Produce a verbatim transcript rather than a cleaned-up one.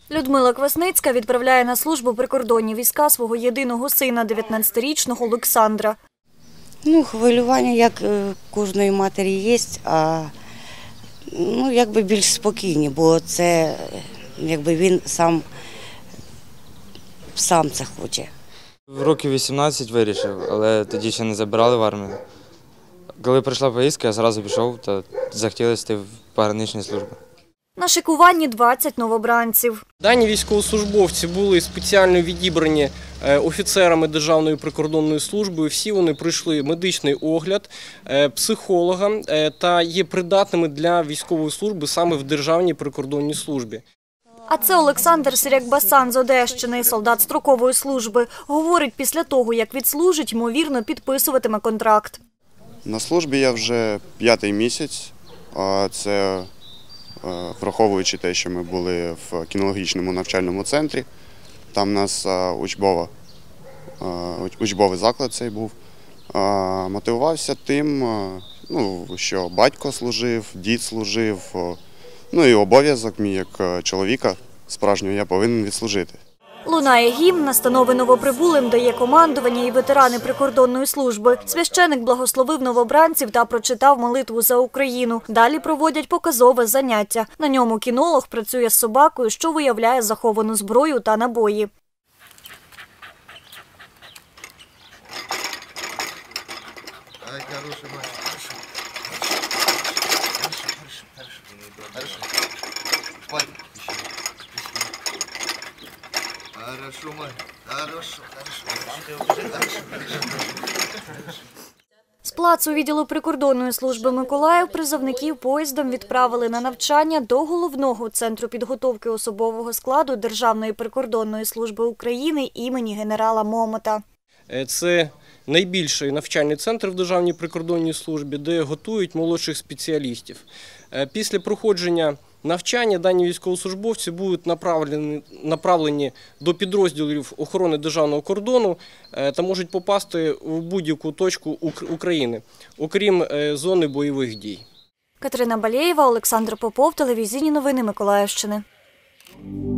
Людмила Квасницька відправляє на службу прикордонні війська свого єдиного сина, дев'ятнадцятирічного Олександра. Ну, хвилювання, як кожної матері, є, а ну, якби більш спокійні, бо це, якби він сам, сам це хоче. В років вісімнадцять вирішив, але тоді ще не забирали в армію. Коли прийшла поїздка, я одразу пішов та захотілося йти в пограничну службу. На шикуванні двадцять новобранців. Дані військовослужбовці були спеціально відібрані офіцерами Державної прикордонної служби. Всі вони пройшли медичний огляд психолога та є придатними для військової служби саме в Державній прикордонній службі. А це Олександр Сирякбасан з Одещини, солдат строкової служби. Говорить, після того, як відслужить, ймовірно, підписуватиме контракт. На службі я вже п'ятий місяць. Це враховуючи те, що ми були в кінологічному навчальному центрі. Там у нас учбова, учбовий заклад цей був. Мотивувався тим, ну, що батько служив, дід служив, ну і обов'язок мій як чоловіка справжнього я повинен відслужити. Лунає гімн, настанови новоприбулим дає командування і ветерани прикордонної служби. Священик благословив новобранців та прочитав молитву за Україну. Далі проводять показове заняття. На ньому кінолог працює з собакою, що виявляє заховану зброю та набої. Хорошо, мать. Хорошо, З плацу відділу прикордонної служби Миколаїв призовників поїздом відправили на навчання до головного центру підготовки особового складу Державної прикордонної служби України імені генерала Момота. Це найбільший навчальний центр в Державній прикордонній службі, де готують молодших спеціалістів. Після проходження навчання дані військовослужбовці будуть направлені, направлені до підрозділів охорони державного кордону та можуть попасти в будь-яку точку України, окрім зони бойових дій. Катерина Балєєва, Олександр Попов, телевізійні новини Миколаївщини.